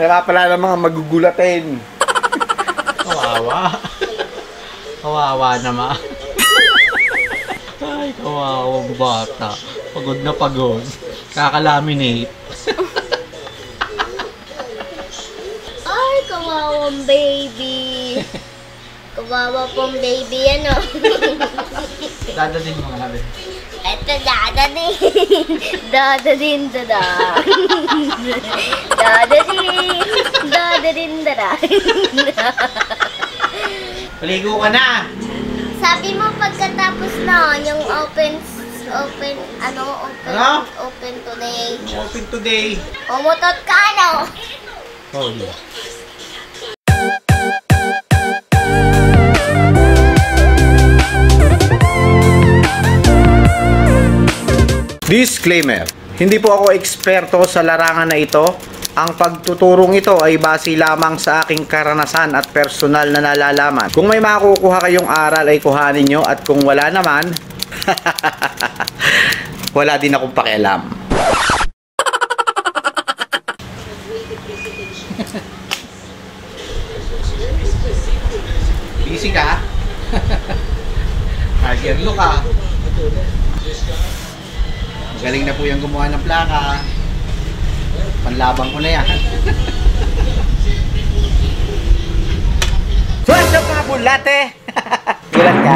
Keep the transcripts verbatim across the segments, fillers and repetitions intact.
nga pala ng mga magugulatin. Kawawa. Kawawa naman. Ay, kawawang bata. Pagod na pagod. Kakalaminate. Ay, kawawang baby. Kawawa pong baby, ano? Dadadin mo nga namin. Ito, dadadin. Dadadin, dada. Dadadin. Dadadin, dada. Paligo ka na! Sabi mo pagkatapos na yung open, open, ano, open, Ano? open today. Open today. Umutot ka, ano? Oh, yeah. Disclaimer, hindi po ako eksperto sa larangan na ito. Ang pagtuturong ito ay base lamang sa aking karanasan at personal na nalalaman. Kung may makukuha kayong aral ay kuhanin nyo, at kung wala naman, wala din akong pakialam. Busy ka? Hagerlo ka. Galing na po yung gumawa ng plaka. Panlabang ko na yan. What's up mga bulate? Gulat ka?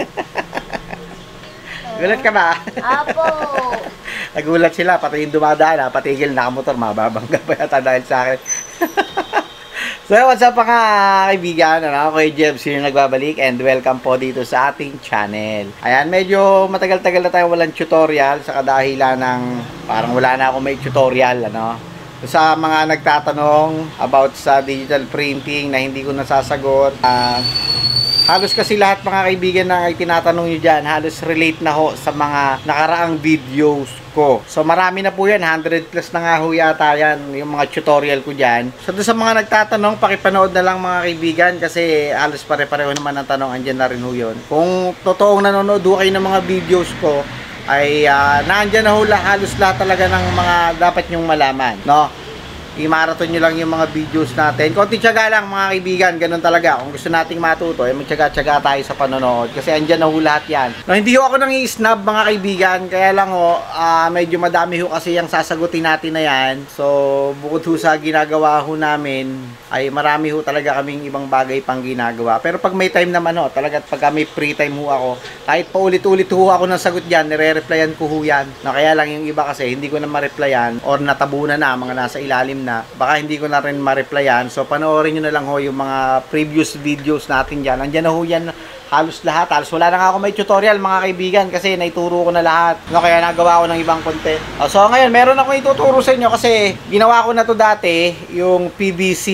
Gulat ka ba? Apo. Nagulat sila, pati yung dumadaan, patigil nakamotor, mababangga pa yata dahil sa akin. So what's up mga kaibigan, ano? Ako kay Jebs yung nagbabalik, and welcome po dito sa ating channel. Ayan, medyo matagal-tagal na tayo walang tutorial sa kadahilan ng parang wala na ako may tutorial, ano. Sa mga nagtatanong about sa digital printing na hindi ko nasasagot, uh, halos kasi lahat mga kaibigan na tinatanong nyo dyan, halos relate na ho sa mga nakaraang videos ko. So marami na po yan, one hundred plus na nga ho yata yan, yung mga tutorial ko dyan. So doon sa mga nagtatanong, pakipanood na lang mga kaibigan, kasi halos pare-pareho naman ang tanong, andyan na rin ho yun. Kung totoong nanonood ho kayo ng mga videos ko, ay uh, naandyan na ho halos lahat talaga ng mga dapat nyong malaman, no? I-marathon nyo lang yung mga videos natin. Konti tiyaga lang mga kaibigan, ganun talaga. Kung gusto nating matuto, eh, magtiyaga-tiyaga tayo sa panonood. Kasi andyan na ho lahat yan. No, hindi ho ako nang i-snub mga kaibigan. Kaya lang ho, uh, medyo madami ho kasi yung sasagutin natin na yan. So, bukod ho sa ginagawa ho namin, ay marami ho talaga kaming ibang bagay pang ginagawa. Pero pag may time naman ho, talaga pag may free time ho ako, kahit paulit-ulit ho ako ng sagot dyan, nire-replyan ko ho yan. No, kaya lang yung iba kasi, hindi ko na ma-replyan or natabunan na, mga nasa ilalim na, baka hindi ko na rin ma-replyan. So panoorin nyo na lang ho yung mga previous videos natin dyan. Andyan na ho yan halos lahat. Halos wala na nga ako may tutorial mga kaibigan, kasi naituro ko na lahat, no, kaya nagawa ko ng ibang content. Oh, so ngayon meron ako ituturo sa inyo, kasi ginawa ko na to dati, yung P V C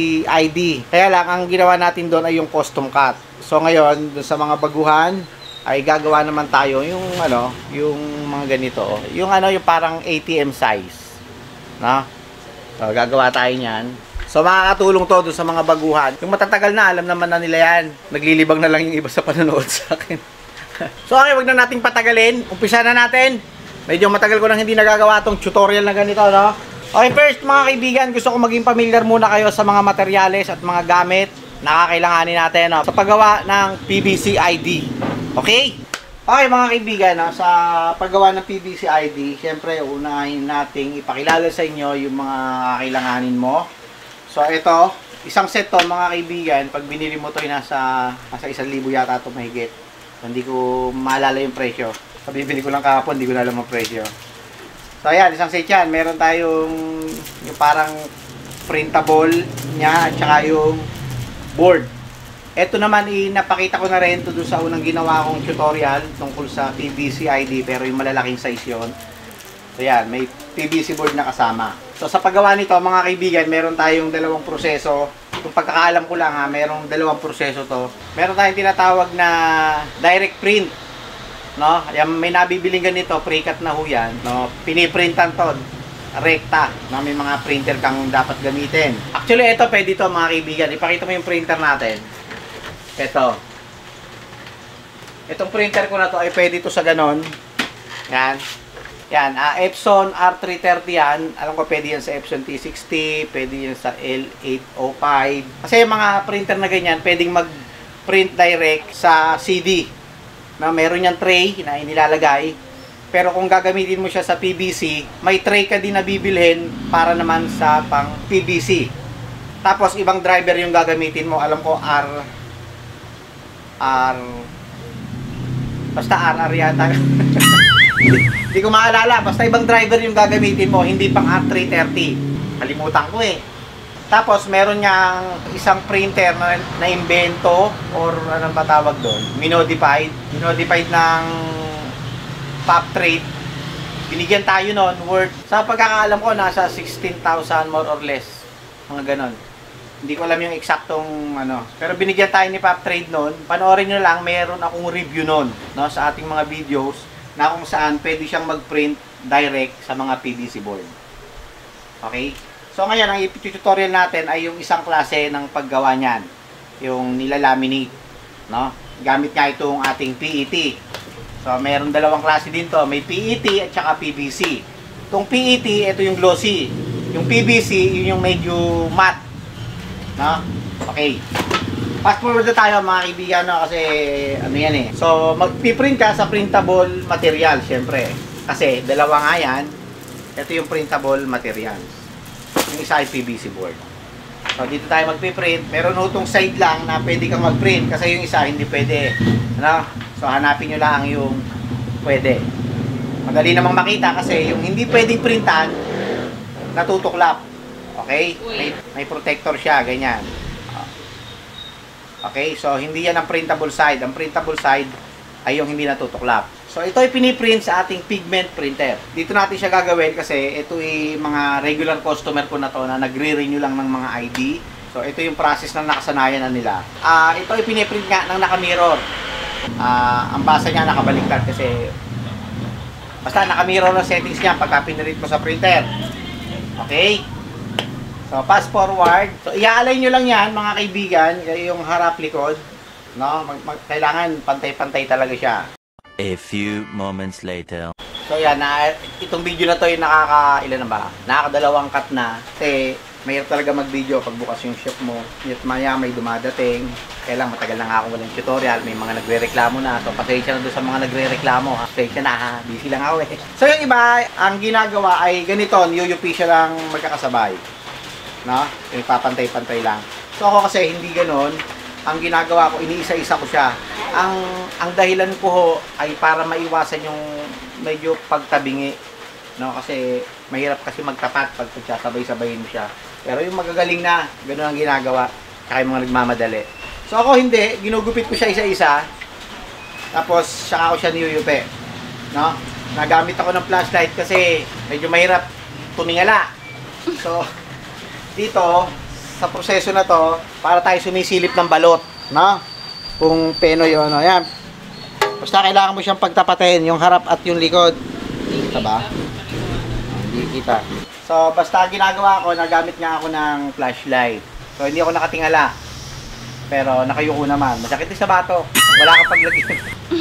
I D. Kaya lang ang ginawa natin doon ay yung custom cut. So ngayon dun sa mga baguhan ay gagawa naman tayo yung ano, yung mga ganito, yung ano, yung parang A T M size, no? So, gagawa tayo niyan. So, makakatulong to doon sa mga baguhan. Yung matatagal na, alam naman na nila yan. Naglilibang na lang yung iba sa panonood sa akin. So, okay, wag na nating patagalin. Umpisa na natin. Medyo matagal ko nang hindi nagagawa tong tutorial na ganito, no? Okay, first mga kaibigan, gusto ko maging familiar muna kayo sa mga materyales at mga gamit na kakailanganin natin, no, sa paggawa ng P V C I D. Okay? Okay mga kaibigan, no, sa paggawa ng P V C I D, syempre unahin nating ipakilala sa inyo yung mga kailanganin mo. So ito, isang set to mga kaibigan, pag binili mo to ay nasa, nasa isang libo yata ito mahigit. So, hindi ko maalala yung presyo. So, bibili ko lang kahapon, hindi ko na alam ang presyo. So ayan, isang set yan. Meron tayong yung parang printable niya at saka yung board. Ito naman, napakita ko na rin ito doon sa unang ginawa kong tutorial tungkol sa P V C I D, pero yung malalaking size yun. So yan, may P V C board na kasama. So sa paggawa nito mga kaibigan, meron tayong dalawang proseso. Kung pagkakaalam ko lang ha, merong dalawang proseso to. Meron tayong tinatawag na direct print, no? Yan, may nabibiling ganito, pre-cut na ho yan, no? Piniprintan to, rekta, na may mga printer kang dapat gamitin. Actually, ito pwede to mga kaibigan. Ipakita mo yung printer natin. Ito. Itong printer ko na to ay pwede to sa ganon. Yan. Yan, uh, Epson R three thirty yan. Alam ko pwede yan sa Epson T sixty, pwede yan sa L eight oh five. Kasi yung mga printer na ganyan, pwedeng mag-print direct sa C D. Na meron yan tray na inilalagay. Pero kung gagamitin mo siya sa P V C, may tray ka din na bibilhin para naman sa pang P V C. Tapos ibang driver yung gagamitin mo. Alam ko R R basta R R yata. Hindi ko maalala, basta ibang driver yung gagamitin mo, hindi pang R three thirty. Kalimutan ko eh. Tapos meron niyang isang printer na na-invento or anong ba tawag doon? Minodified. Minodified ng Pop Trade. Binigyan tayo noon worth, sa pagkakaalam ko, nasa sixteen thousand more or less. Mga ganon. Hindi ko alam yung eksaktong ano. Pero binigyan tayo ni Pop Trade noon. Panoorin nyo lang, meron akong review noon, no, sa ating mga videos na kung saan pwede siyang mag-print direct sa mga P V C board. Okay? So ngayon, ang i-tutorial natin ay yung isang klase ng paggawa niyan. Yung nilalaminate, no? Gamit nga itong ating P E T. So meron dalawang klase din to. May P E T at saka P V C. Itong P E T, ito yung glossy. Yung P V C, yun yung medyo matte. No? Okay. Fast forward na tayo mga kaibigan, no? Kasi ano yan eh. So mag-print ka sa printable material, syempre. Kasi dalawa nga yan. Ito yung printable materials. Yung isa ay P V C board. So dito tayo mag-print. Meron utong side lang na pwede kang mag-print kasi yung isa hindi pwede. Ano? So hanapin nyo lang yung pwede. Madali namang makita kasi yung hindi pwedeng printan, natutuklap. Okay? May, may protector siya, ganyan. Okay? So hindi yan ang printable side. Ang printable side ay yung hindi natutuklap. So ito ay piniprint sa ating pigment printer. Dito natin siya gagawin kasi ito ay mga regular customer ko na to na nagre-renew lang ng mga I D. So ito yung process na nakasanayan na nila. Ah, uh, ito ay piniprint nga ng naka-mirror. Ah, uh, ang basa niya nakabaliktad kasi basta naka-mirror na settings niya pagka pinrint mo sa printer. Okay? So fast forward. So i-align niyo lang yan mga kaibigan, yung harap likod, no? Mag, mag, kailangan pantay-pantay talaga siya. A few moments later. So yan, na, itong video na to ay nakaka, ilan na ba? Nakakadalawang cut na. Kasi mahirap talaga mag-video pag bukas yung shop mo. At maya may dumadating. Kailang matagal na nga ako walang tutorial. May mga nagre-reklamo na. So pasensya na doon sa mga nagre-reklamo. Ha? Pasensya na ha. Busy lang ako eh. So yung iba, ang ginagawa ay ganito. Niyuyupi siya lang magkakasabay. No? Ipapantay-pantay lang. So ako kasi hindi ganon. Ang ginagawa ko, iniisa-isa ko siya. Ang ang dahilan ko ho ay para maiwasan yung medyo pagtabingi, no? Kasi mahirap kasi magtapat pag pagsasabay-sabayin mo siya. Pero yung magagaling na, ganoon ang ginagawa. Kaya yung mga nagmamadali. So ako hindi, ginugupit ko siya isa-isa. Tapos saka ako siya niyuyupi, no? Nagamit ako ng flashlight kasi medyo mahirap tumingala. So dito sa proseso na to, para tayo sumisilip ng balot, no? Kung peno yun, no? Ayan. Basta kailangan mo siyang pagtapatin, yung harap at yung likod. Kita ba? Hindi kita. So, basta ginagawa ko, nagamit nga ako ng flashlight. So, hindi ako nakatingala. Pero, nakayuko naman. Masakit din sa bato. Wala kang paglagyan.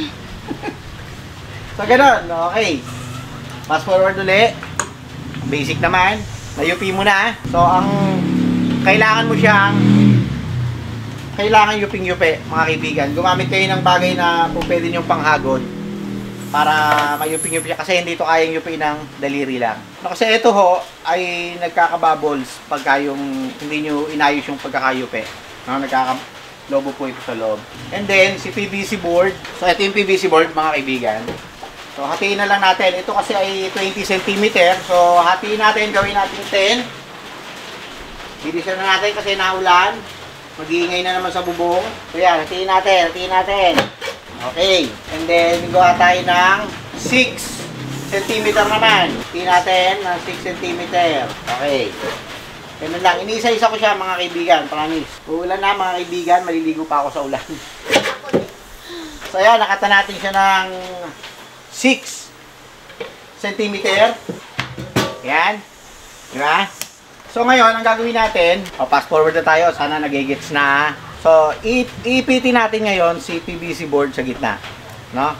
So, ganun. Okay. Fast forward ulit. Basic naman. Nayupi mo na. So, ang kailangan mo siyang kailangan yuping-yupi, mga kaibigan. Gumamit kayo ng bagay na kung pwede nyo panghagod para mayuping-yupi siya kasi hindi ito kayang yupi ng daliri lang. No, kasi ito ho ay nagkakabubbles pagka yung hindi nyo inayos yung pagkakayupi. No, nagkakalobo po ito sa loob. And then, si P V C board. So, ito yung P V C board, mga kaibigan. So, hatiin na lang natin. Ito kasi ay twenty centimeter. So, hatiin natin, gawin natin ten. Bilisan na natin kasi naulan. Mag-iingay na naman sa bubong. So yan, hatiin natin, hatiin natin. Okay. And then, gawa tayo ng six centimeter naman. Hatiin natin ng six centimeter. Okay. Ganun lang. Iniisa-isa ko siya mga kaibigan. Promise. Uulan na mga kaibigan. Maliligo pa ako sa ulan. So yan, nakata natin siya ng six centimeter. Yan. Diba? So ngayon, ang gagawin natin, o fast forward na tayo, sana nagigits na. So, ipitin natin ngayon si P V C board sa gitna, no?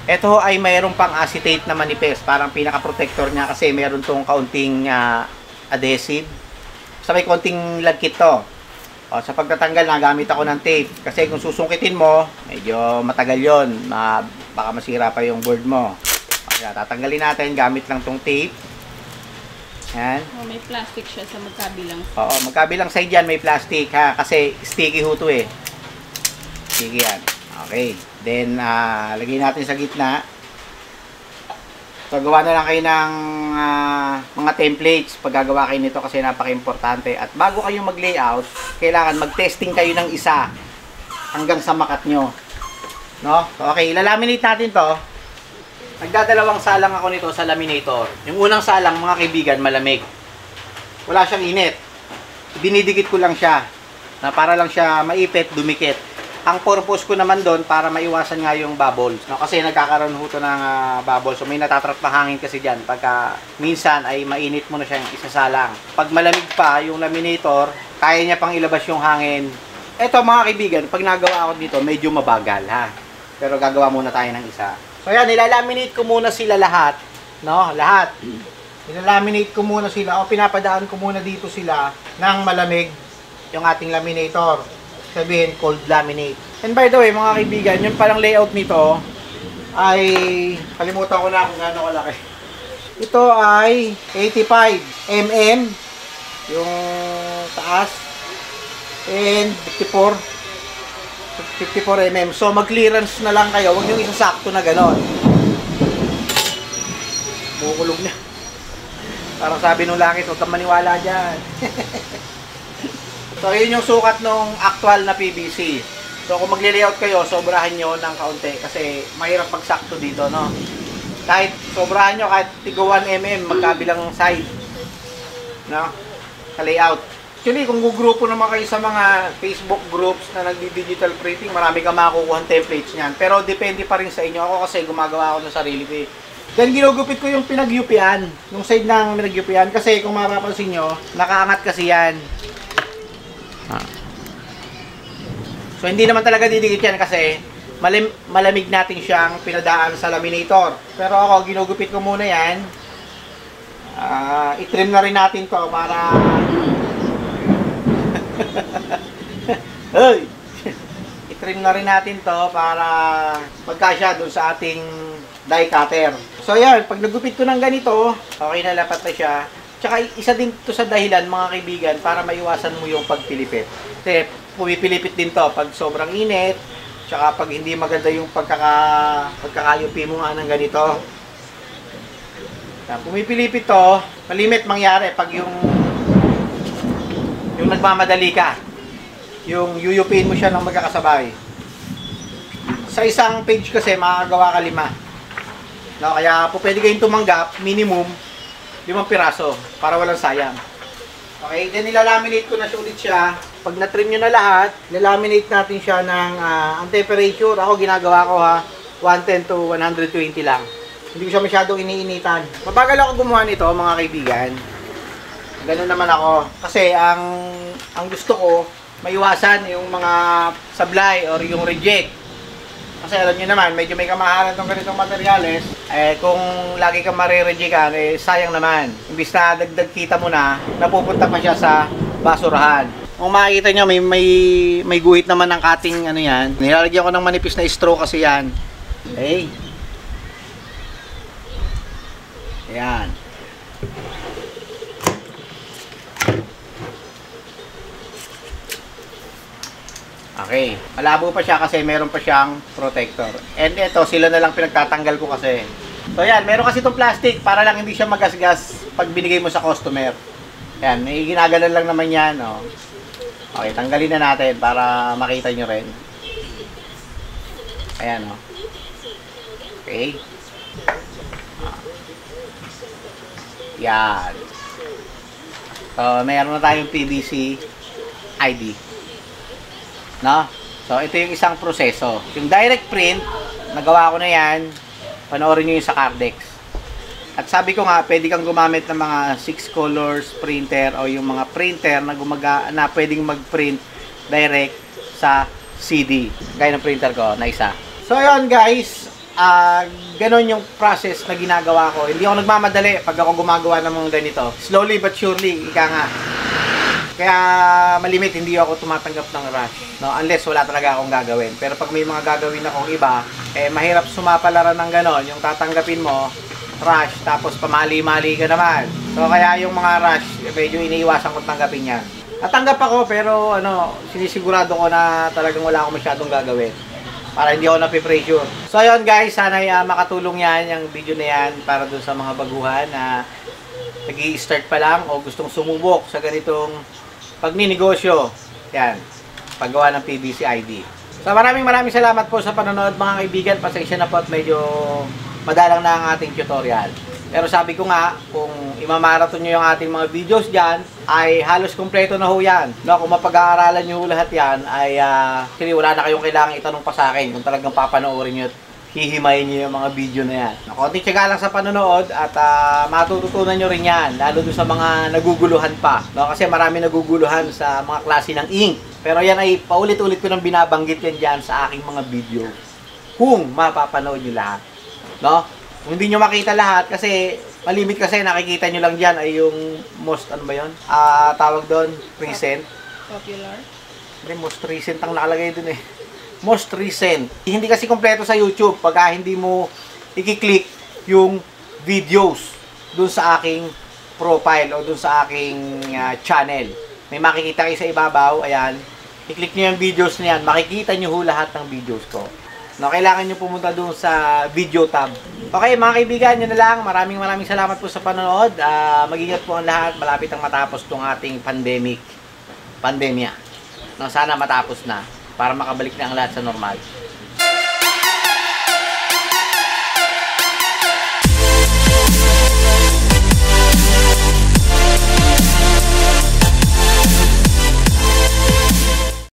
Ito ay mayroon pang acetate na manifest, parang pinaka-protector niya kasi mayroon tong kaunting uh, adhesive. Sa may konting lagkit to. O, sa pagtatanggal, nagamit ako ng tape. Kasi kung susungkitin mo, medyo matagal yon. Ma baka masira pa yung board mo. O, kaya tatanggalin natin, gamit lang tong tape. Yan. Oh, may plastic siya sa magkabilang. Oo, magkabilang side yan, may plastic ha. Kasi sticky ho to eh. Sticky yan. Okay. Then, uh, lagay natin sa gitna. So, gawa na lang kayo ng uh, mga templates pag gagawa kayo nito kasi napaka-importante. At bago kayo mag-layout, kailangan mag-testing kayo ng isa hanggang sa makat nyo. No? So, okay, ilalaminate natin to. Nagdadalawang salang ako nito sa laminator. Yung unang salang, mga kaibigan, malamig. Wala siyang init. Dinidikit ko lang siya na para lang siya maipit, dumikit. Ang purpose ko naman doon para maiwasan nga yung bubbles. No? Kasi nagkakaroon ho ito ng uh, bubbles. So may natatrap na hangin kasi dyan. Pagka minsan ay mainit mo na siyang isasalang. Pag malamig pa yung laminator, kaya niya pang ilabas yung hangin. Eto mga kaibigan, pag nagawa ako dito, medyo mabagal ha. Pero gagawa muna tayo ng isa. So yan, nilalaminate ko muna sila lahat. No? Lahat. Nilalaminate ko muna sila. O pinapadaan ko muna dito sila ng malamig yung ating laminator. Sabihin, cold laminate. And by the way, mga kaibigan, yung palang layout nito ay, kalimutan ko na kung gaano kalaki. Ito ay eighty-five millimeters yung taas and fifty-four millimeters. So, mag-clearance na lang kayo. Huwag yung isasakto na ganon. Bukulog na. Parang sabi nung langit, huwag kang maniwala dyan. So, yun yung sukat ng actual na P V C. So, kung magli-layout kayo, sobrahan nyo ng kaunti kasi mahirap magsakto dito, no? Kahit sobrahan nyo, kahit tigo one millimeter, magkabilang side. No? Sa layout. Actually, kung gugrupo naman kayo sa mga Facebook groups na nagdi-digital printing, marami ka makakukuha templates niyan. Pero depende pa rin sa inyo. Ako kasi gumagawa ako ng sarili ko. Then, ginugupit ko yung pinag-yupian. Yung side ng pinag-yupian. Kasi kung mapapansin nyo, nakaangat kasi yan. So, hindi naman talaga didikit yan kasi malim malamig natin siyang pinadaan sa laminator. Pero ako, ginugupit ko muna yan. Uh, I-trim na rin natin to para... Hey! I-trim na rin natin to para magkasya doon sa ating die cutter. So, yan. Pag nagupit ko ng ganito, okay na, lapat na siya. Tsaka isa din to sa dahilan, mga kaibigan, para maiwasan mo yung pagpilipit. Kasi pumipilipit din to pag sobrang init, tsaka pag hindi maganda yung pagkaka, pagkakayupi mo nga ng ganito. Pumipilipit to, malimit mangyari pag yung yung nagmamadali ka. Yung yuyupin mo siya ng magkakasabay. Sa isang page kasi, makakagawa ka lima. No, kaya po pwede kayong tumanggap, minimum, limang piraso para walang sayang. Okay, then nilalaminate ko na siya ulit siya. Pag na-trim nyo na lahat, nilalaminate natin siya ng uh, ang temperature. Ako ginagawa ko ha, one ten to one twenty lang. Hindi ko siya masyadong iniinitan. Mabagal ako gumawa nito, mga kaibigan. Ganun naman ako. Kasi ang ang gusto ko, maiwasan yung mga sablay or yung reject. Kasi alam nyo naman, medyo may kamahalan itong ganitong materyales. Eh, kung lagi kang marirejikan, eh, sayang naman. Imbis na dagdag kita mo na, napupunta pa siya sa basurahan. Kung makikita nyo, may, may, may guhit naman ng cutting, ano yan. Nilalagyan ko ng manipis na straw kasi yan. Okay. Ayan. Okay. Malabo pa siya kasi meron pa siyang protector. And ito, sila na lang pinagtatanggal ko kasi. So yan, meron kasi itong plastic para lang hindi siya magasgas pag binigay mo sa customer. Yan, may ginagalan lang naman yan. Oh. Okay, tanggalin na natin para makita nyo rin. Ayan, oh. Okay. Yan. So, mayroon na tayong P V C I D. No? So, ito yung isang proseso. Yung direct print, nagawa ko na yan. Panoorin nyo yung sa Cardex. At sabi ko nga, pwede kang gumamit ng mga six colors printer o yung mga printer na, gumaga, na pwedeng mag-print direct sa C D. Gaya ng printer ko na isa. So, yun guys. ah, ganon yung process na ginagawa ko. Hindi ako nagmamadali pag ako gumagawa ng mga ganito. Slowly but surely, ika nga. Kaya malimit, hindi ako tumatanggap ng rush. No? Unless wala talaga akong gagawin. Pero pag may mga gagawin akong iba, eh mahirap sumapalaran ng ganon. Yung tatanggapin mo, rush, tapos pamali-mali ka naman. So kaya yung mga rush, eh, medyo iniiwasan ko tanggapin yan. Natanggap ako pero ano, sinisigurado ko na talagang wala akong masyadong gagawin. Para hindi ako napipressure. So ayun guys, sana uh, makatulong yan, yung video na yan, para dun sa mga baguhan na nag-i-start pa lang o gustong sumubok sa ganitong pagninegosyo. Yan, paggawa ng P V C I D. So maraming maraming salamat po sa panonood mga kaibigan. Pasensya na po at medyo madalang na ang ating tutorial. Pero sabi ko nga, kung imamarathon nyo yung ating mga videos dyan, ay halos kompleto na ho yan. No, kung mapag-aaralan nyo lahat yan, ay uh, actually wala na kayong kailangan itanong pa sa akin kung talagang papanoorin nyo at hihimayin nyo yung mga video na yan. Konting tiyaga lang sa panonood at uh, matututunan nyo rin yan, lalo doon sa mga naguguluhan pa. No, kasi marami naguguluhan sa mga klase ng ink. Pero yan ay paulit-ulit ko nang binabanggit yan dyan sa aking mga video. Kung mapapanood nyo lahat. No? Kung hindi nyo makita lahat, kasi malimit kasi nakikita nyo lang dyan ay yung most, ano ba yun? Ah, uh, tawag doon, recent. Popular. Hindi, most recent ang nakalagay doon eh. Most recent. Hindi kasi kompleto sa YouTube pagka hindi mo i-click yung videos doon sa aking profile o doon sa aking uh, channel. May makikita kayo sa ibabaw, ayan. I-click nyo yung videos na yan, makikita nyo ho lahat ng videos ko. No, kailangan nyo pumunta doon sa video tab. Okay, mga kaibigan, yun na lang. Maraming maraming salamat po sa panonood. Uh, mag-ingat po ang lahat. Malapit ang matapos tong ating pandemic. Pandemya. No, sana matapos na para makabalik na ang lahat sa normal.